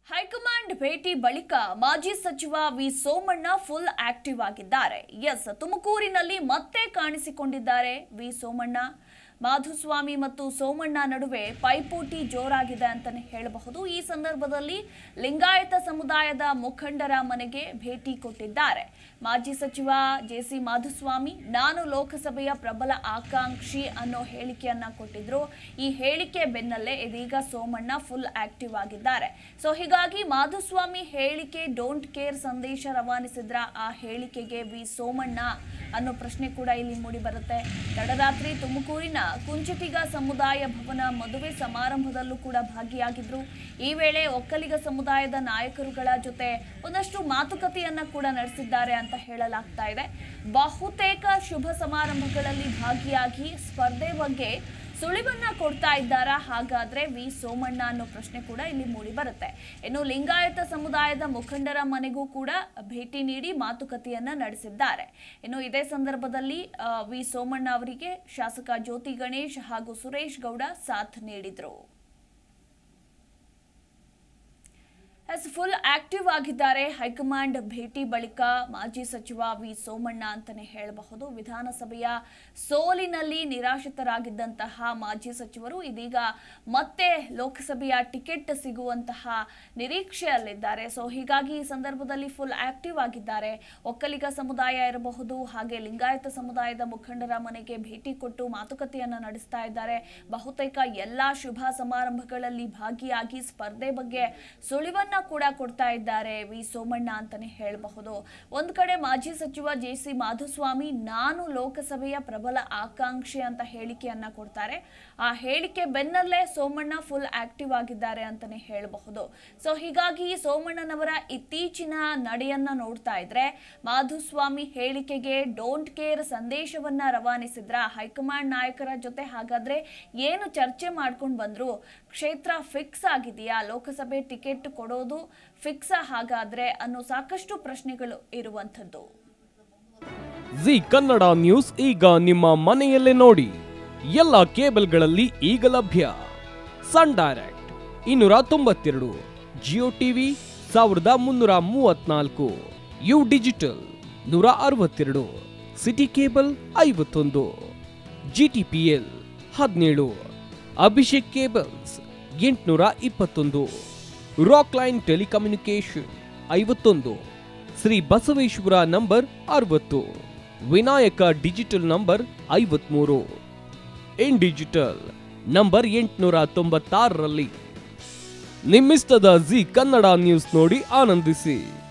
High command ಭೇಟಿ ಬಳಿಕ ಮಾಜಿ ಸಚಿವ ವಿ ಸೋಮಣ್ಣ ಫುಲ್ ಆಕ್ಟಿವ್ ಆಗಿದ್ದಾರೆ. ಎಸ್, ತುಮಕೂರಿನಲ್ಲಿ ಮತ್ತೆ ಕಾಣಿಸಿಕೊಂಡಿದ್ದಾರೆ ವಿ ಸೋಮಣ್ಣ. ಮಾಧುಸ್ವಾಮಿ ಮತ್ತು ಸೋಮಣ್ಣ ನಡುವೆ ಪೈಪೋಟಿ ಜೋರಾಗಿದೆ ಅಂತಾನೆ ಹೇಳಬಹುದು. ಈ ಸಂದರ್ಭದಲ್ಲಿ ಲಿಂಗಾಯತ ಸಮುದಾಯದ ಮುಖಂಡರ ಮನೆಗೆ ಭೇಟಿ ಕೊಟ್ಟಿದ್ದಾರೆ ಮಾಜಿ ಸಚಿವ ಜೆಸಿ ಮಾಧುಸ್ವಾಮಿ. ನಾನು ಲೋಕಸಭೆಯ ಪ್ರಬಲ ಆಕಾಂಕ್ಷಿ ಅನ್ನೋ ಹೇಳಿಕೆಯನ್ನ ಕೊಟ್ಟಿದ್ರು. ಈ ಹೇಳಿಕೆ ಬೆನ್ನಲ್ಲೇ ಇದೀಗ ಸೋಮಣ್ಣ ಫುಲ್ ಆಕ್ಟಿವ್ ಆಗಿದ್ದಾರೆ. ಸೊ ಹೀಗಾಗಿ ಮಾಧುಸ್ವಾಮಿ ಹೇಳಿಕೆ ಡೋಂಟ್ ಕೇರ್ ಸಂದೇಶ ರವಾನಿಸಿದ್ರ ಆ ಹೇಳಿಕೆಗೆ ವಿ ಸೋಮಣ್ಣ ಅನ್ನೋ ಪ್ರಶ್ನೆ ಕೂಡ ಇಲ್ಲಿ ಮೂಡಿ ಬರುತ್ತೆ. ತಡರಾತ್ರಿ ತುಮಕೂರಿನ ಕುಂಚಿಟಿಗ ಸಮುದಾಯ ಭವನ ಮದುವೆ ಸಮಾರಂಭದಲ್ಲೂ ಕೂಡ ಭಾಗಿಯಾಗಿದ್ರು. ಈ ವೇಳೆ ಒಕ್ಕಲಿಗ ಸಮುದಾಯದ ನಾಯಕರುಗಳ ಜೊತೆ ಒಂದಷ್ಟು ಮಾತುಕತೆಯನ್ನ ಕೂಡ ನಡೆಸಿದ್ದಾರೆ ಅಂತ ಹೇಳಲಾಗ್ತಾ ಇದೆ. ಬಹುತೇಕ ಶುಭ ಸಮಾರಂಭಗಳಲ್ಲಿ ಭಾಗಿಯಾಗಿ ಸ್ಪರ್ಧೆ ಬಗ್ಗೆ ಸುಳಿವನ್ನ ಕೊಡ್ತಾ ಇದ್ದಾರಾ ಹಾಗಾದ್ರೆ ವಿ ಸೋಮಣ್ಣ ಅನ್ನೋ ಪ್ರಶ್ನೆ ಕೂಡ ಇಲ್ಲಿ ಮೂಡಿ ಬರುತ್ತೆ. ಇನ್ನು ಲಿಂಗಾಯತ ಸಮುದಾಯದ ಮುಖಂಡರ ಮನೆಗೂ ಕೂಡ ಭೇಟಿ ನೀಡಿ ಮಾತುಕತೆಯನ್ನ ನಡೆಸಿದ್ದಾರೆ. ಇನ್ನು ಇದೇ ಸಂದರ್ಭದಲ್ಲಿ ವಿ ಸೋಮಣ್ಣ ಅವರಿಗೆ ಶಾಸಕ ಜ್ಯೋತಿ ಗಣೇಶ್ ಹಾಗೂ ಸುರೇಶ್ ಗೌಡ ಸಾಥ್ ನೀಡಿದ್ರು. ಫುಲ್ ಆಕ್ಟಿವ್ ಆಗಿದ್ದಾರೆ. ಹೈಕಮಾಂಡ್ ಭೇಟಿ ಬಳಿಕ ಮಾಜಿ ಸಚಿವ ವಿ ಸೋಮಣ್ಣ ಅಂತಾನೆ ಹೇಳಬಹುದು. ವಿಧಾನಸಭೆಯ ಸೋಲಿನಲ್ಲಿ ನಿರಾಶ್ರಿತರಾಗಿದ್ದಂತಹ ಮಾಜಿ ಸಚಿವರು ಇದೀಗ ಮತ್ತೆ ಲೋಕಸಭೆಯ ಟಿಕೆಟ್ ಸಿಗುವಂತಹ ನಿರೀಕ್ಷೆಯಲ್ಲಿದ್ದಾರೆ. ಸೊ ಹೀಗಾಗಿ ಈ ಸಂದರ್ಭದಲ್ಲಿ ಫುಲ್ ಆಕ್ಟಿವ್ ಆಗಿದ್ದಾರೆ. ಒಕ್ಕಲಿಗ ಸಮುದಾಯ ಇರಬಹುದು, ಹಾಗೆ ಲಿಂಗಾಯತ ಸಮುದಾಯದ ಮುಖಂಡರ ಮನೆಗೆ ಭೇಟಿ ಕೊಟ್ಟು ಮಾತುಕತೆಯನ್ನ ನಡೆಸ್ತಾ ಇದ್ದಾರೆ. ಬಹುತೇಕ ಎಲ್ಲಾ ಶುಭ ಸಮಾರಂಭಗಳಲ್ಲಿ ಭಾಗಿಯಾಗಿ ಸ್ಪರ್ಧೆ ಬಗ್ಗೆ ಸುಳಿವನ್ನ ಕೂಡ ಕೊಡ್ತಾ ಇದ್ದಾರೆ ವಿ ಸೋಮಣ್ಣ ಅಂತಾನೆ ಹೇಳಬಹುದು. ಒಂದ್ ಕಡೆ ಮಾಜಿ ಸಚಿವ ಜೆಸಿ ಮಾಧುಸ್ವಾಮಿ ನಾನು ಲೋಕಸಭೆಯ ಪ್ರಬಲ ಆಕಾಂಕ್ಷಿ ಅಂತ ಹೇಳಿಕೆಯನ್ನ ಕೊಡ್ತಾರೆ. ಆ ಹೇಳಿಕೆ ಬೆನ್ನಲ್ಲೇ ಸೋಮಣ್ಣ ಫುಲ್ ಆಕ್ಟಿವ್ ಆಗಿದ್ದಾರೆ ಅಂತಾನೆ ಹೇಳಬಹುದು. ಸೊ ಹೀಗಾಗಿ ಸೋಮಣ್ಣನವರ ಇತ್ತೀಚಿನ ನಡೆಯನ್ನ ನೋಡ್ತಾ ಇದ್ರೆ ಮಾಧುಸ್ವಾಮಿ ಹೇಳಿಕೆಗೆ ಡೋಂಟ್ ಕೇರ್ ಸಂದೇಶವನ್ನ ರವಾನಿಸಿದ್ರ ಹೈಕಮಾಂಡ್ ನಾಯಕರ ಜೊತೆ ಹಾಗಾದ್ರೆ ಏನು ಚರ್ಚೆ ಮಾಡ್ಕೊಂಡು ಬಂದ್ರು? ಕ್ಷೇತ್ರ ಫಿಕ್ಸ್ ಆಗಿದೆಯಾ? ಲೋಕಸಭೆ ಟಿಕೆಟ್ ಕೊಡೋದು ಫಿಕ್ಸ್ ಹಾಗಾದ್ರೆ ಅನ್ನೋ ಸಾಕಷ್ಟು ಪ್ರಶ್ನೆಗಳು ಇರುವಂತದ್ದು. ಜಿ ಕನ್ನಡ ನ್ಯೂಸ್ ಈಗ ನಿಮ್ಮ ಮನೆಯಲ್ಲೇ ನೋಡಿ. ಎಲ್ಲ ಕೇಬಲ್ಗಳಲ್ಲಿ ಈಗ ಲಭ್ಯ. Sun Direct 292, Jio TV 1334, U Digital 162, City Cable 51, GTPL 17, Abhishek Cables 821, Rock Line Telecommunication 51, Shri Basaveshwara number 60, Vinayaka Digital number 53, In Digital number 896ರಲ್ಲಿ. ನಿಮ್ಮಿಸ್ತದ ಜಿ ಕನ್ನಡ ನ್ಯೂಸ್ ನೋಡಿ ಆನಂದಿಸಿ.